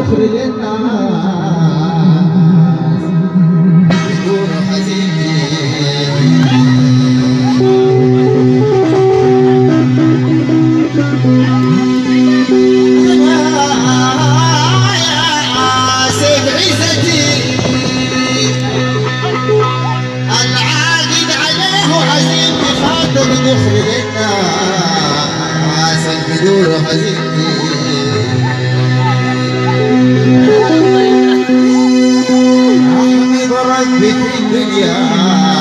يخرج الناس بدون حزين. سيف عزتي العاقد عليه حزين بخاطر يخرج الناس بدون حزين. أحمد ربي في الدنيا